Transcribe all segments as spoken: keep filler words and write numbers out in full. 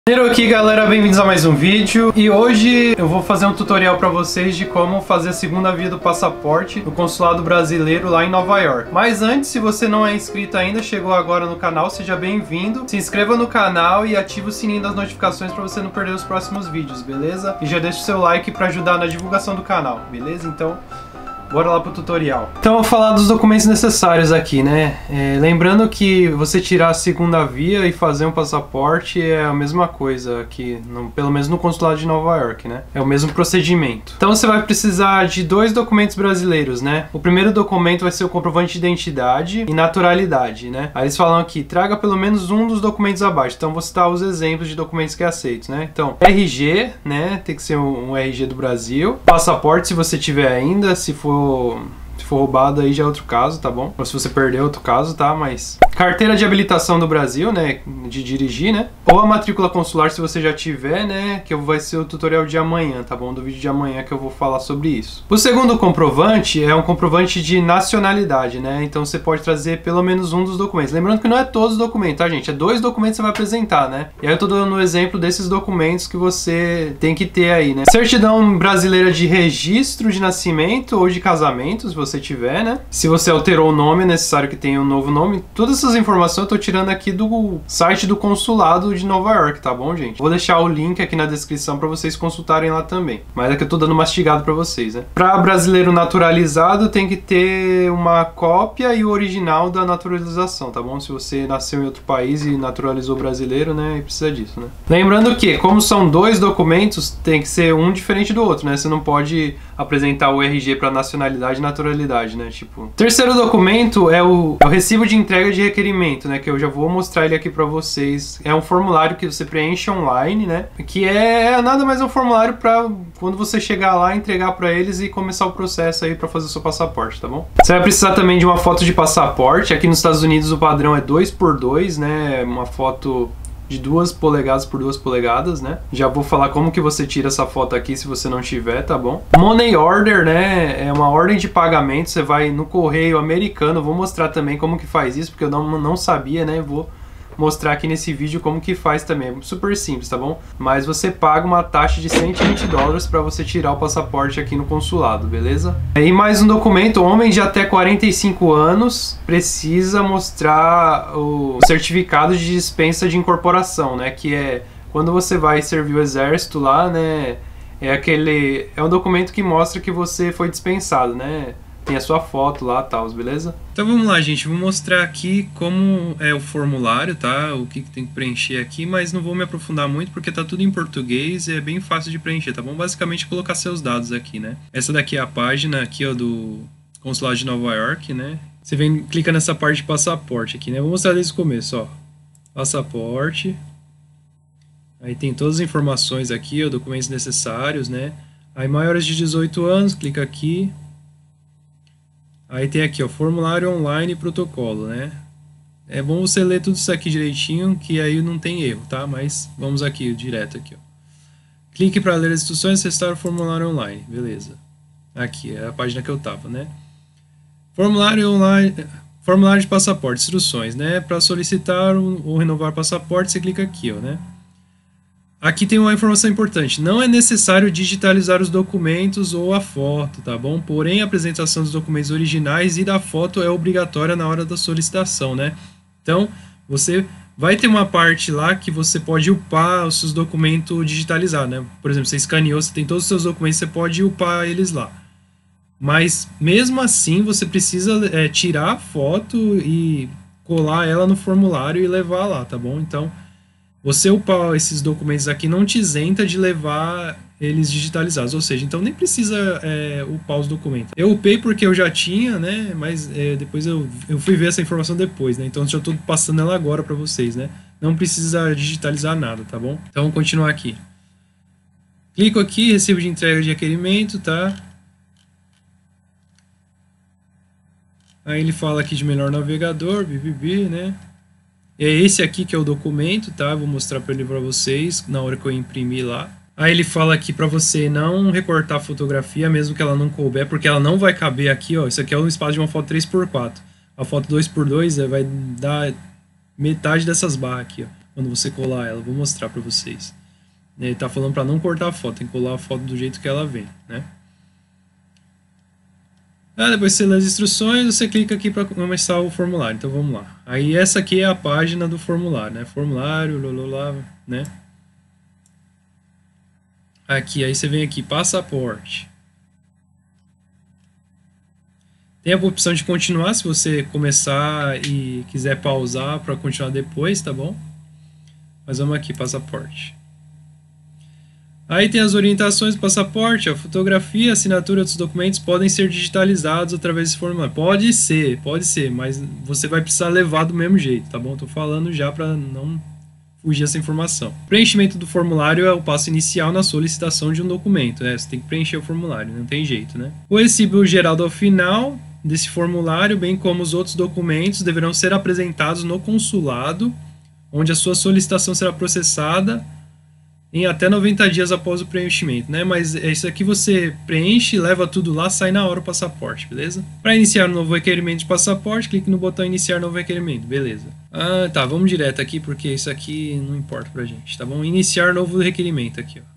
Primeiro aqui, galera, bem-vindos a mais um vídeo. E hoje eu vou fazer um tutorial para vocês de como fazer a segunda via do passaporte no consulado brasileiro lá em Nova York. Mas antes, se você não é inscrito ainda, chegou agora no canal, seja bem-vindo. Se inscreva no canal e ative o sininho das notificações para você não perder os próximos vídeos, beleza? E já deixa o seu like para ajudar na divulgação do canal, beleza? Então, bora lá pro tutorial. Então, eu vou falar dos documentos necessários aqui, né? É, lembrando que você tirar a segunda via e fazer um passaporte é a mesma coisa aqui, no, pelo menos no consulado de Nova York, né? É o mesmo procedimento. Então, você vai precisar de dois documentos brasileiros, né? O primeiro documento vai ser o comprovante de identidade e naturalidade, né? Aí eles falam aqui, traga pelo menos um dos documentos abaixo. Então, vou citar os exemplos de documentos que é aceitos, né? Então, R G, né? Tem que ser um, um R G do Brasil. Passaporte, se você tiver ainda, se for Se for roubado aí já é outro caso, tá bom? Ou se você perder, outro caso, tá? Mas carteira de habilitação do Brasil, né? De dirigir, né? Ou a matrícula consular, se você já tiver, né? Que vai ser o tutorial de amanhã, tá bom? Do vídeo de amanhã que eu vou falar sobre isso. O segundo comprovante é um comprovante de nacionalidade, né? Então você pode trazer pelo menos um dos documentos. Lembrando que não é todos os documentos, tá, gente? É dois documentos que você vai apresentar, né? E aí eu tô dando um exemplo desses documentos que você tem que ter aí, né? Certidão brasileira de registro de nascimento ou de casamento, se você tiver, né? Se você alterou o nome, é necessário que tenha um novo nome. Todas essas informações eu tô tirando aqui do site do consulado de Nova York, tá bom, gente? Vou deixar o link aqui na descrição para vocês consultarem lá também. Mas é que eu tô dando mastigado para vocês, né? Para brasileiro naturalizado, tem que ter uma cópia e o original da naturalização, tá bom? Se você nasceu em outro país e naturalizou brasileiro, né? E precisa disso, né? Lembrando que, como são dois documentos, tem que ser um diferente do outro, né? Você não pode apresentar o R G para nacionalidade e naturalidade, né? Tipo, terceiro documento é o, é o recibo de entrega de requerimento, né? Que eu já vou mostrar ele aqui para vocês. É um formulário que você preenche online, né? Que é nada mais um formulário para quando você chegar lá, entregar para eles e começar o processo aí para fazer o seu passaporte, tá bom? Você vai precisar também de uma foto de passaporte. Aqui nos Estados Unidos o padrão é dois por dois, né? Uma foto de duas polegadas por duas polegadas, né? Já vou falar como que você tira essa foto aqui se você não tiver, tá bom? Money order, né? É uma ordem de pagamento, você vai no correio americano, vou mostrar também como que faz isso, porque eu não, não sabia, né? Vou mostrar aqui nesse vídeo como que faz também, é super simples, tá bom? Mas você paga uma taxa de cento e vinte dólares para você tirar o passaporte aqui no consulado, beleza? E mais um documento, homem de até quarenta e cinco anos precisa mostrar o certificado de dispensa de incorporação, né? Que é quando você vai servir o exército lá, né? É aquele, é um documento que mostra que você foi dispensado, né? Tem a sua foto lá, tal, beleza? Então vamos lá, gente, vou mostrar aqui como é o formulário, tá? O que, que tem que preencher aqui, mas não vou me aprofundar muito porque tá tudo em português e é bem fácil de preencher, tá bom? Basicamente colocar seus dados aqui, né? Essa daqui é a página aqui, ó, do consulado de Nova York, né? Você vem, clica nessa parte de passaporte aqui, né? Vou mostrar desde o começo, ó. Passaporte. Aí tem todas as informações aqui, ó, documentos necessários, né? Aí maiores de dezoito anos, clica aqui. Aí tem aqui, ó, formulário online e protocolo, né? É bom você ler tudo isso aqui direitinho, que aí não tem erro, tá? Mas vamos aqui, direto aqui, ó. Clique para ler as instruções e acessar o formulário online, beleza. Aqui, é a página que eu tava, né? Formulário online, formulário de passaporte, instruções, né? Para solicitar ou renovar passaporte, você clica aqui, ó, né? Aqui tem uma informação importante, não é necessário digitalizar os documentos ou a foto, tá bom? Porém, a apresentação dos documentos originais e da foto é obrigatória na hora da solicitação, né? Então, você vai ter uma parte lá que você pode upar os seus documentos digitalizados, né? Por exemplo, você escaneou, você tem todos os seus documentos, você pode upar eles lá. Mas, mesmo assim, você precisa é, tirar a foto e colar ela no formulário e levar lá, tá bom? Então, você upar esses documentos aqui não te isenta de levar eles digitalizados, ou seja, então nem precisa é, upar os documentos. Eu upei porque eu já tinha, né, mas é, depois eu, eu fui ver essa informação depois, né, então já estou passando ela agora para vocês, né. Não precisa digitalizar nada, tá bom? Então vamos continuar aqui. Clico aqui, recibo de entrega de requerimento, tá? Aí ele fala aqui de melhor navegador, bibibi, né. É esse aqui que é o documento, tá? Vou mostrar para ele para vocês na hora que eu imprimir lá. Aí ele fala aqui para você não recortar a fotografia, mesmo que ela não couber, porque ela não vai caber aqui, ó. Isso aqui é o espaço de uma foto três por quatro. A foto dois por dois vai dar metade dessas barras aqui, ó. quando você colar ela. Vou mostrar para vocês. Ele tá falando para não cortar a foto, tem que colar a foto do jeito que ela vem, né? Ah, depois você lê as instruções, você clica aqui para começar o formulário. Então vamos lá. Aí essa aqui é a página do formulário, né? Formulário, lá, né? Aqui, aí você vem aqui, passaporte. Tem a opção de continuar se você começar e quiser pausar para continuar depois, tá bom? Mas vamos aqui, passaporte. Aí tem as orientações do passaporte, a fotografia, a assinatura dos documentos podem ser digitalizados através desse formulário. Pode ser, pode ser, mas você vai precisar levar do mesmo jeito, tá bom? Tô falando já para não fugir essa informação. O preenchimento do formulário é o passo inicial na solicitação de um documento, né? Você tem que preencher o formulário, não tem jeito, né? O recibo geral ao final desse formulário, bem como os outros documentos, deverão ser apresentados no consulado, onde a sua solicitação será processada em até noventa dias após o preenchimento, né? Mas isso aqui você preenche, leva tudo lá, sai na hora o passaporte, beleza? Para iniciar um novo requerimento de passaporte, clique no botão iniciar novo requerimento, beleza? Ah, tá, vamos direto aqui porque isso aqui não importa pra gente, tá bom? Iniciar novo requerimento aqui, ó.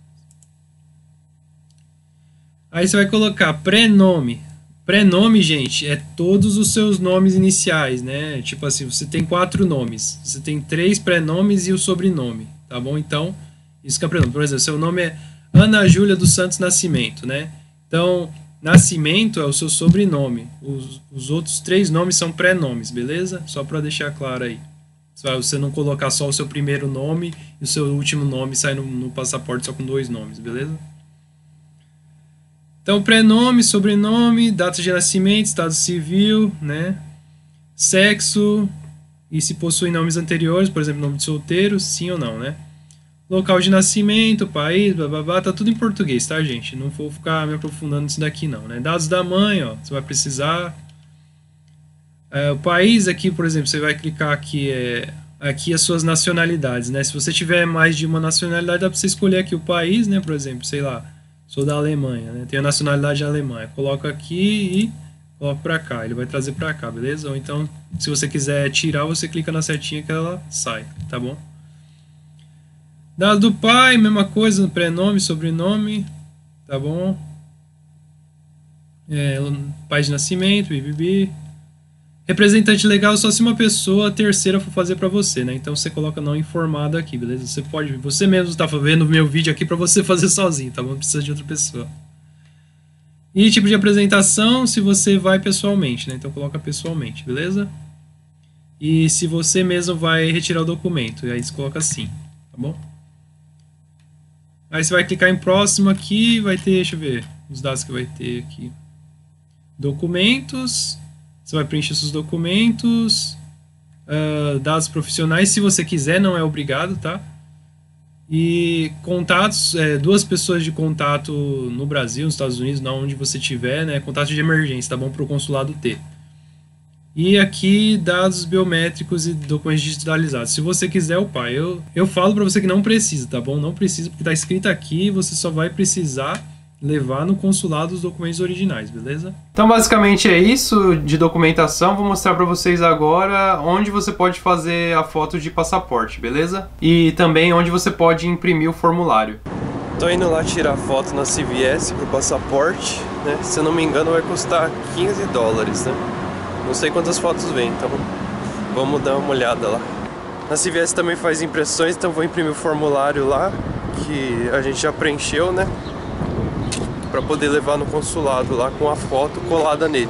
Aí você vai colocar pré-nome. Pré-nome, gente, é todos os seus nomes iniciais, né? Tipo assim, você tem quatro nomes, você tem três pré-nomes e o sobrenome, tá bom? Então, isso que é pré-nome. Por exemplo, seu nome é Ana Júlia dos Santos Nascimento, né? Então, Nascimento é o seu sobrenome. Os, os outros três nomes são pré-nomes, beleza? Só para deixar claro aí. Para você não colocar só o seu primeiro nome e o seu último nome sai no, no passaporte só com dois nomes, beleza? Então, prenome, sobrenome, data de nascimento, estado civil, né? Sexo, e se possui nomes anteriores, por exemplo, nome de solteiro, sim ou não, né? Local de nascimento, país, blá, blá, blá, tá tudo em português, tá, gente? Não vou ficar me aprofundando nisso daqui, não, né? Dados da mãe, ó, você vai precisar. É, o país aqui, por exemplo, você vai clicar aqui, é, aqui as suas nacionalidades, né? Se você tiver mais de uma nacionalidade, dá pra você escolher aqui o país, né? Por exemplo, sei lá, sou da Alemanha, né? Tenho a nacionalidade alemã. Coloco aqui e coloco pra cá. Ele vai trazer pra cá, beleza? Ou então, se você quiser tirar, você clica na setinha que ela sai, tá bom? Dado do pai, mesma coisa, prenome, sobrenome, tá bom? É, pai de nascimento, bibibi. Representante legal só se uma pessoa terceira for fazer pra você, né? Então você coloca não informado aqui, beleza? Você pode, você mesmo está vendo o meu vídeo aqui pra você fazer sozinho, tá bom? Não precisa de outra pessoa. E tipo de apresentação, se você vai pessoalmente, né? Então coloca pessoalmente, beleza? E se você mesmo vai retirar o documento, aí você coloca assim, tá bom? Aí você vai clicar em próximo aqui, vai ter, deixa eu ver, os dados que vai ter aqui. Documentos, você vai preencher seus documentos, uh, dados profissionais, se você quiser, não é obrigado, tá? E contatos, é, duas pessoas de contato no Brasil, nos Estados Unidos, na onde você tiver, né? Contato de emergência, tá bom? Para o consulado ter. E aqui, dados biométricos e documentos digitalizados. Se você quiser, o pai. Eu, eu falo para você que não precisa, tá bom? Não precisa, porque tá escrito aqui, você só vai precisar levar no consulado os documentos originais, beleza? Então, basicamente é isso de documentação. Vou mostrar para vocês agora onde você pode fazer a foto de passaporte, beleza? E também onde você pode imprimir o formulário. Tô indo lá tirar foto na C V S pro passaporte, né? Se eu não me engano vai custar quinze dólares, né? Não sei quantas fotos vem, então vamos dar uma olhada lá. Na C V S também faz impressões, então vou imprimir o formulário lá, que a gente já preencheu, né? Pra poder levar no consulado lá com a foto colada nele.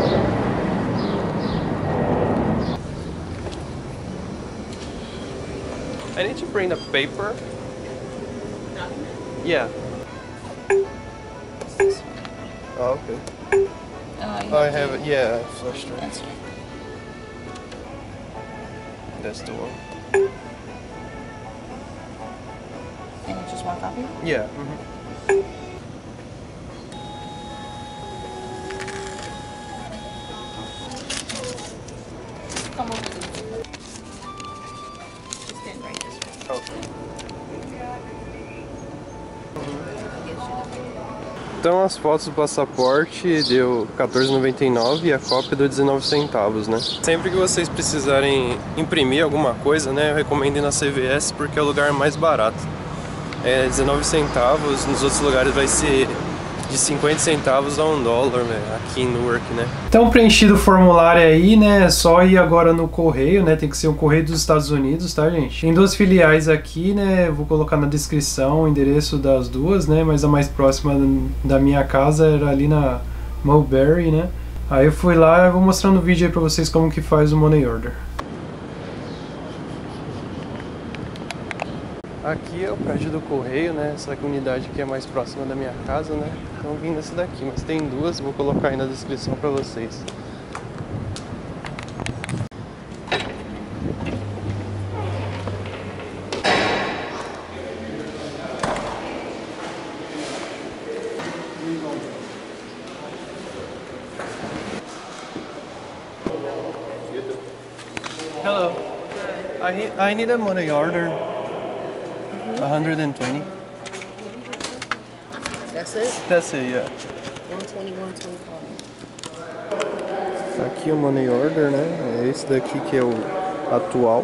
I need to bring the paper. Yeah. Oh, okay. Uh, I have it, yeah, flash drive. That's right. That's the one. And it's just one copy? Yeah. Mm-hmm. Come over to me. Just stand right this way. Okay. Então as fotos do passaporte deu quatorze reais e noventa e nove centavos e a cópia deu dezenove centavos, né? Sempre que vocês precisarem imprimir alguma coisa, né, eu recomendo ir na C V S porque é o lugar mais barato. É dezenove centavos, nos outros lugares vai ser de cinquenta centavos a um dólar, né, aqui em Newark, né? Então preenchido o formulário aí, né, é só ir agora no correio, né, tem que ser o correio dos Estados Unidos, tá, gente? Tem duas filiais aqui, né, eu vou colocar na descrição o endereço das duas, né, mas a mais próxima da minha casa era ali na Mulberry, né? Aí eu fui lá e vou mostrar no vídeo aí pra vocês como que faz o Money Order. Aqui é o prédio do correio, né? Essa unidade aqui é mais próxima da minha casa, né? Então vim nessa daqui, mas tem duas, vou colocar aí na descrição pra vocês. Hello. I, I need a money order. one hundred twenty. That's it? That's it, yeah. one twenty, one twenty-five. Aqui o money order, né? É esse daqui que é o atual,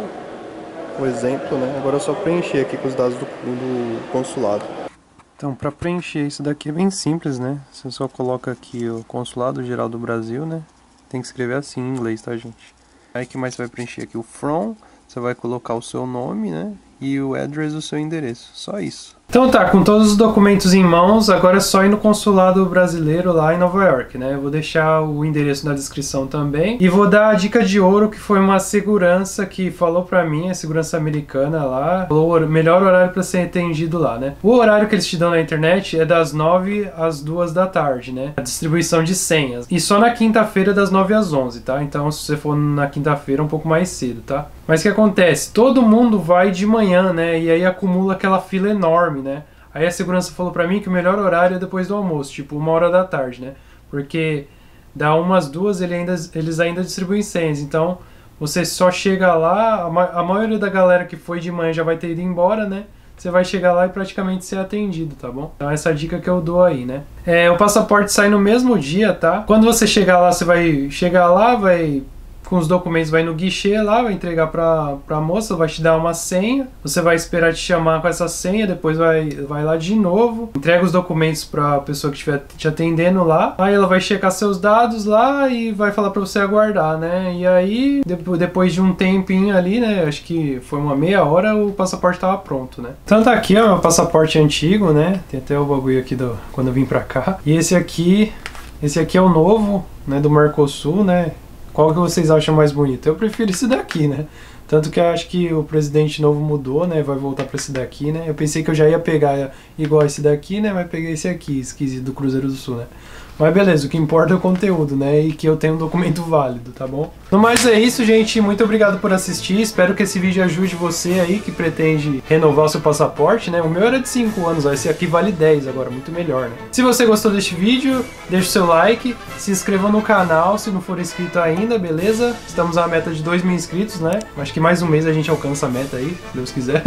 o exemplo, né? Agora é só preencher aqui com os dados do, do consulado. Então, para preencher isso daqui é bem simples, né? Você só coloca aqui o Consulado Geral do Brasil, né? Tem que escrever assim em inglês, tá, gente? Aí que mais você vai preencher aqui o from, você vai colocar o seu nome, né? E o address do seu endereço, só isso. Então tá, com todos os documentos em mãos, agora é só ir no consulado brasileiro lá em Nova York, né? Eu vou deixar o endereço na descrição também. E vou dar a dica de ouro, que foi uma segurança que falou pra mim, a segurança americana lá, falou o melhor horário pra ser atendido lá, né? O horário que eles te dão na internet é das nove às duas da tarde, né? A distribuição de senhas. E só na quinta-feira das nove às onze, tá? Então se você for na quinta-feira, um pouco mais cedo, tá? Mas o que acontece? Todo mundo vai de manhã, né? E aí acumula aquela fila enorme, né? Aí a segurança falou pra mim que o melhor horário é depois do almoço, tipo uma hora da tarde, né? Porque dá umas duas, ele ainda, eles ainda distribuem senhas. Então você só chega lá, a, ma a maioria da galera que foi de manhã já vai ter ido embora, né? Você vai chegar lá e praticamente ser atendido, tá bom? Então essa é a dica que eu dou aí, né? É, o passaporte sai no mesmo dia, tá? Quando você chegar lá, você vai chegar lá, vai... com os documentos, vai no guichê lá, vai entregar pra, pra moça, vai te dar uma senha, você vai esperar te chamar com essa senha, depois vai, vai lá de novo, entrega os documentos pra pessoa que estiver te atendendo lá, aí ela vai checar seus dados lá e vai falar pra você aguardar, né? E aí, depois de um tempinho ali, né, acho que foi uma meia hora, o passaporte tava pronto, né? Então tá aqui, ó, meu passaporte antigo, né? Tem até o bagulho aqui do, quando eu vim pra cá. E esse aqui, esse aqui é o novo, né, do Mercosul, né? Qual que vocês acham mais bonito? Eu prefiro esse daqui, né? Tanto que eu acho que o presidente novo mudou, né? Vai voltar para esse daqui, né? Eu pensei que eu já ia pegar igual esse daqui, né? Mas peguei esse aqui, esquisito, do Cruzeiro do Sul, né? Mas beleza, o que importa é o conteúdo, né? E que eu tenho um documento válido, tá bom? No mais é isso, gente. Muito obrigado por assistir. Espero que esse vídeo ajude você aí que pretende renovar o seu passaporte, né? O meu era de cinco anos, ó. Esse aqui vale dez agora, muito melhor, né? Se você gostou deste vídeo, deixa o seu like, se inscreva no canal se não for inscrito ainda, beleza? Estamos à meta de dois mil inscritos, né? Acho que mais um mês a gente alcança a meta aí, se Deus quiser.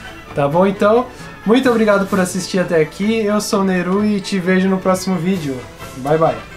Tá bom, então? Muito obrigado por assistir até aqui. Eu sou o Neru e te vejo no próximo vídeo. Bye, bye.